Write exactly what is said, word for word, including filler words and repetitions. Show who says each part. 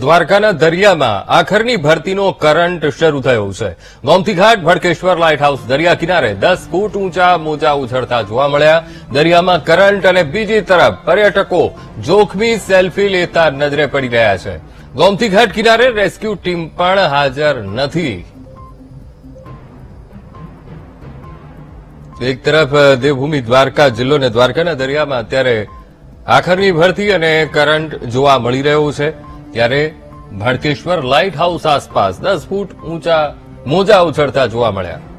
Speaker 1: દ્વારકાના દરિયામાં આખરની ભરતીનો કરંટ શરૂ થયો છે. ગોમતીઘાટ ભડકેશ્વર લાઇટ હાઉસ દરિયા કિનારે દસ ફૂટ ઊંચા મોજા ઉછળતા જોવા મળ્યા. દરિયામાં કરંટ અને બીજી તરફ પર્યટકો જોખમી સેલ્ફી લેતા નજરે પડી રહ્યા છે. ગોમતીઘાટ કિનારે રેસ્ક્યુ ટીમ પણ હાજર નથી. એક તરફ દેવભૂમિ દ્વારકા જિલ્લો અને દ્વારકાના દરિયામાં અત્યારે આખરની ભરતી અને કરંટ જોવા મળી રહ્યો છે, ત્યારે ભડકેશ્વર લાઇટ હાઉસ આસપાસ દસ ફૂટ ઊંચા મોજા ઉછળતા જોવા મળ્યા.